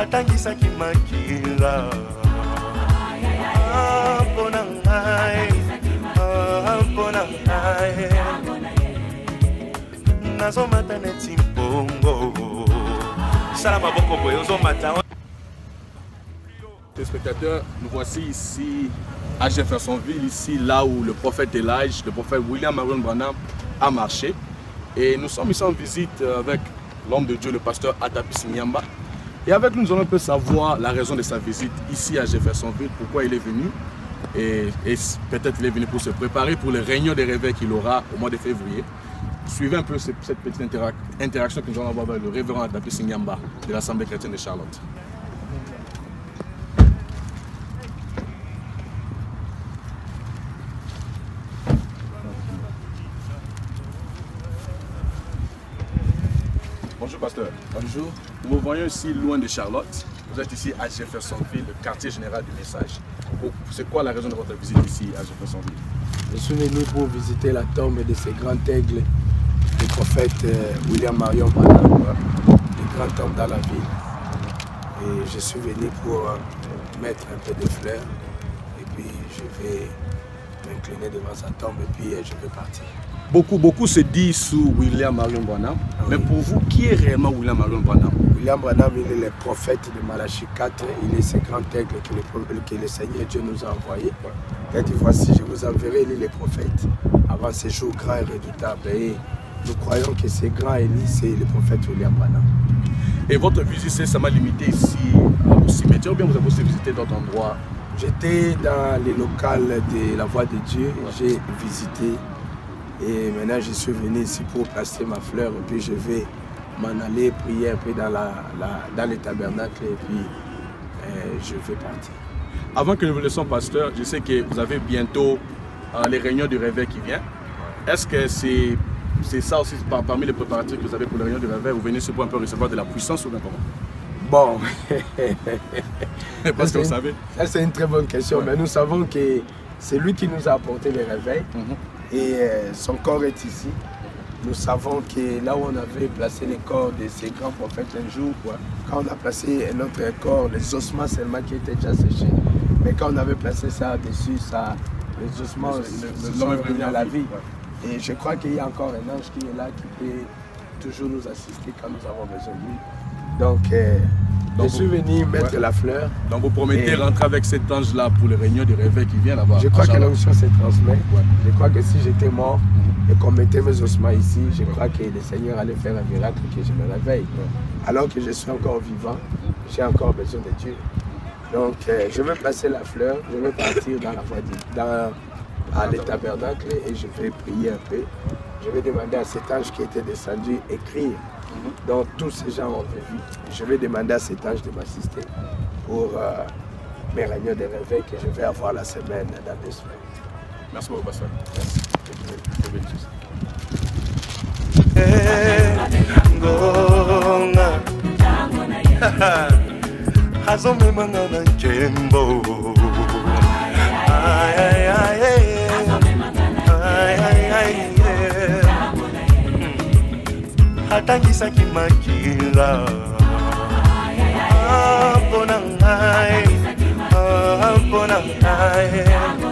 atangisaki makila mpona ngai mpona ngai nazomata neti mpongo sala maboko boye ozomata. Téléspectateurs, nous voici ici à Jeffersonville, ici là où le prophète Elijah, le prophète William Marion Branham a marché. Et nous sommes ici en visite avec l'homme de Dieu, le pasteur Atapis Nyamba. Et avec nous, nous allons un peu savoir la raison de sa visite ici à Jeffersonville, pourquoi il est venu. Et peut-être il est venu pour se préparer pour les réunions des réveils qu'il aura au mois de février. Suivez un peu cette petite interaction que nous allons avoir avec le révérend Atapis Nyamba de l'Assemblée chrétienne de Charlotte. Bonjour pasteur. Bonjour. Nous vous voyons ici loin de Charlotte. Vous êtes ici à Jeffersonville, le quartier général du message. C'est quoi la raison de votre visite ici à Jeffersonville? Je suis venu pour visiter la tombe de ces grands aigles, du prophète William Marion Branham, le grand homme dans la ville. Et je suis venu pour mettre un peu de fleurs. Et puis je vais m'incliner devant sa tombe et puis je vais partir. Beaucoup se disent sous William Marion Branham. Oui. Mais pour vous, qui est réellement William Marion Branham? William Branham, il est le prophète de Malachie 4. Il est ce grand aigle que le Seigneur Dieu nous a envoyé. Il dit, voici, je vous enverrai, il est le prophète avant ces jours grands et redoutables. Et nous croyons que ce grand Élie, c'est le prophète William Branham. Et votre visite, c'est seulement limité ici au cimetière ou bien vous avez aussi visité d'autres endroits? J'étais dans les locales de la Voix de Dieu, j'ai visité. Et maintenant, je suis venu ici pour placer ma fleur et puis je vais m'en aller prier un peu dans les tabernacles et puis je vais partir. Avant que nous vous laissions, pasteur, je sais que vous avez bientôt les réunions du réveil qui viennent. Est-ce que c'est ça aussi parmi les préparatifs que vous avez pour les réunions du réveil? Vous venez ici pour un peu recevoir de la puissance ou bien comment? Bon, parce que vous savez. Ça c'est une très bonne question, mais nous savons que c'est lui qui nous a apporté les réveils. Et son corps est ici. Nous savons que là où on avait placé les corps de ces grands prophètes un jour, quand on a placé notre corps, les ossements seulement qui étaient déjà séchés, mais quand on avait placé ça dessus, les ossements sont revenus à la vie. Et je crois qu'il y a encore un ange qui est là, qui peut toujours nous assister quand nous avons besoin de lui. Donc je suis venu mettre la fleur. Donc vous promettez rentrer avec cet ange-là pour les réunions du réveil qui viennent là-bas? Je crois que l'onction se transmet. Je crois que si j'étais mort et qu'on mettait mes ossements ici, je crois que le Seigneur allait faire un miracle que je me réveille. Alors que je suis encore vivant, j'ai encore besoin de Dieu. Donc je vais placer la fleur, je vais partir dans la voie à les tabernacles et je vais prier un peu. Je vais demander à cet ange qui était descendu écrire. Donc tous ces gens ont vu. Je vais demander à cet ange de m'assister pour mes réunions de réveil que je vais avoir la semaine, dans 2 semaines. Merci beaucoup, pasteur. atangisaki makila mpona ngai mpona ngai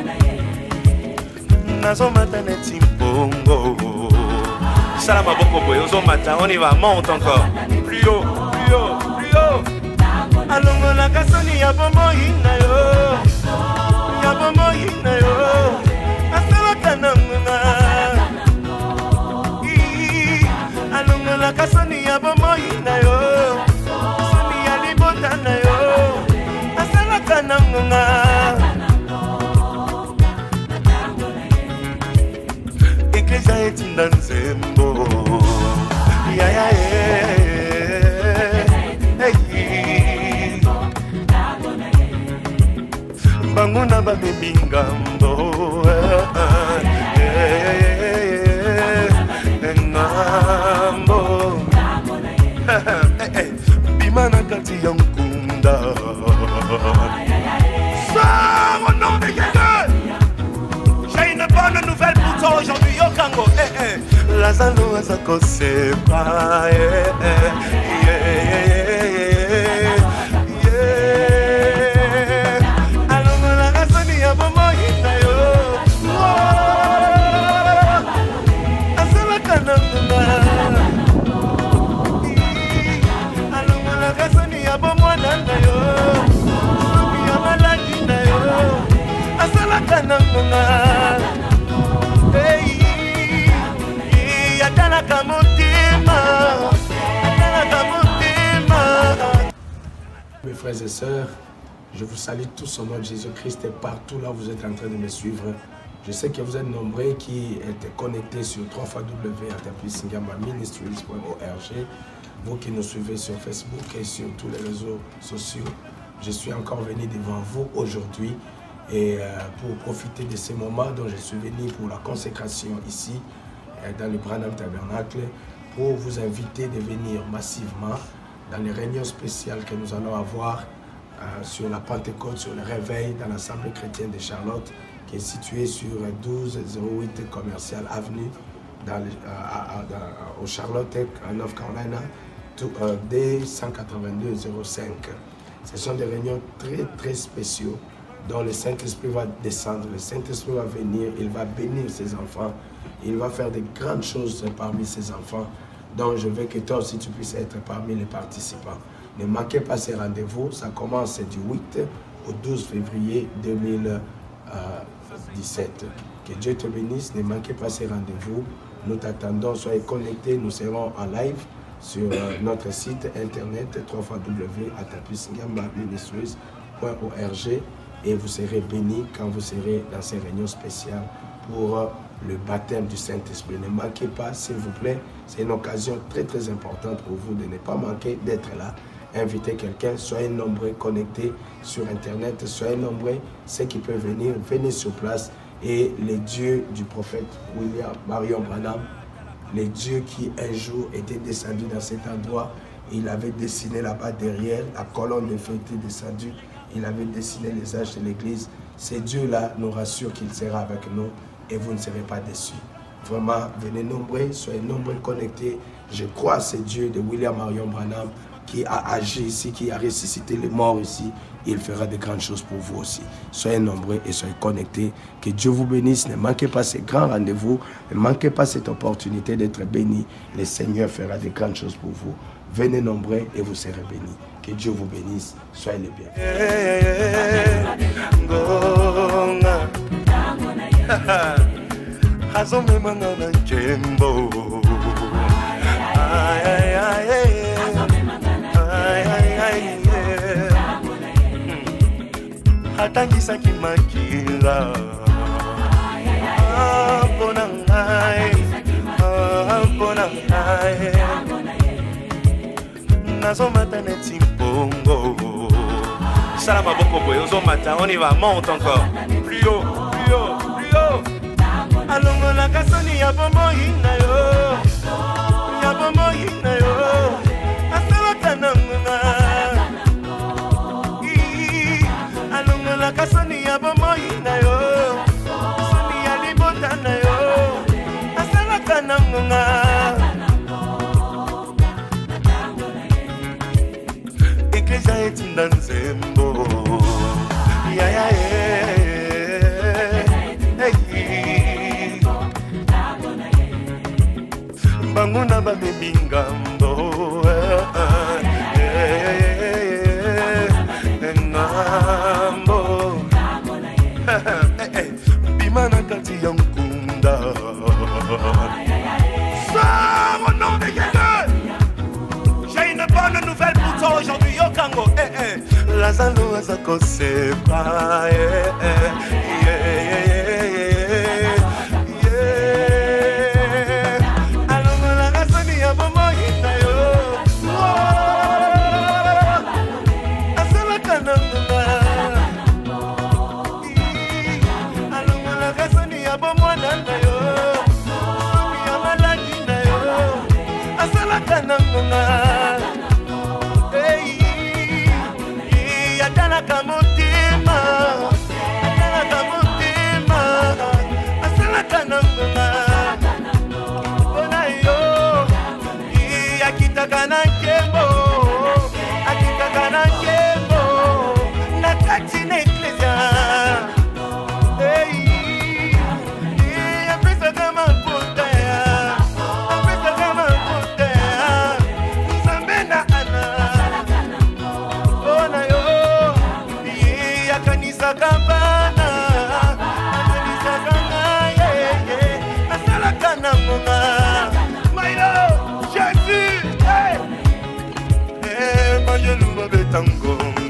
nazomata neti mpongo sala maboko boye ozomata on y va, monte encore plus haut, plus haut, plus haut alongolaka soni ya bomoi na yo asalaka na ngonga la kasoni ya bomoi na yo soni ya libota na yo asalaka na ngonga Eklesia etinda nzembo bango na babebi ngambo bima na kati ya nkunda au nom de Jésus. J'ai une bonne nouvelle pour toi aujourd'hui, Yokango. Lazalo azako sepa frères et sœurs, je vous salue tous au nom de Jésus-Christ et partout là où vous êtes en train de me suivre. Je sais que vous êtes nombreux qui êtes connectés sur www.atapisingamba-ministries.org. Vous qui nous suivez sur Facebook et sur tous les réseaux sociaux, je suis encore venu devant vous aujourd'hui et pour profiter de ces moments dont je suis venu pour la consécration ici dans le Branham Tabernacle, pour vous inviter de venir massivement dans les réunions spéciales que nous allons avoir sur la Pentecôte, sur le réveil dans l'Assemblée chrétienne de Charlotte, qui est située sur 1208 Commercial Avenue au Charlotte, en North Carolina, D182-05. Ce sont des réunions très spéciaux dont le Saint-Esprit va descendre, le Saint-Esprit va venir, il va bénir ses enfants, il va faire de grandes choses parmi ses enfants. Donc je veux que toi aussi tu puisses être parmi les participants. Ne manquez pas ces rendez-vous, ça commence du 8 au 12 février 2017. Que Dieu te bénisse, ne manquez pas ces rendez-vous. Nous t'attendons, soyez connectés, nous serons en live sur notre site internet www.atapisingamba-ministries.org et vous serez bénis quand vous serez dans ces réunions spéciales pour le baptême du Saint-Esprit. Ne manquez pas, s'il vous plaît, c'est une occasion très importante pour vous de ne pas manquer d'être là. Invitez quelqu'un, soyez nombreux connectés sur internet, soyez nombreux, ceux qui peuvent venir, venez sur place. Et les dieux du prophète William Marion Branham, les dieux qui un jour étaient descendus dans cet endroit, il avait dessiné là-bas derrière, la colonne de feu était descendue, il avait dessiné les âges de l'église. Ces dieux-là nous rassurent qu'il sera avec nous et vous ne serez pas déçus. Vraiment, venez nombreux, soyez nombreux connectés. Je crois à ces dieux de William Marion Branham qui a agi ici, qui a ressuscité les morts ici. Il fera de grandes choses pour vous aussi. Soyez nombreux et soyez connectés. Que Dieu vous bénisse. Ne manquez pas ces grands rendez-vous. Ne manquez pas cette opportunité d'être bénis. Le Seigneur fera de grandes choses pour vous. Venez nombreux et vous serez bénis. Que Dieu vous bénisse. Soyez les bienvenus. Atangisaki makila mpona ngai nazomata neti mpongo sala maboko boye ozomata on y va, monte encore plus haut, plus haut, plus haut alongolaka soni ya bomoi na yo asalaka na ngonga Kasoni ya bomoi na yo, soni ya libota na yo, asalaka na ngonga. Eklesia etinda nzembo, bango na bamemi ngambo. Bimana kati ya mkunda Sois au nom de Jésus. J'ai une bonne nouvelle pour toi aujourd'hui, Yokango. Lazalo azako sepa alongola kasoni ya bomoi na yo asalaka na ngonga Atalaka motema, asalaka na ngonga. Bona yo, akitaka na nkembo, na kati na eklesia. Tango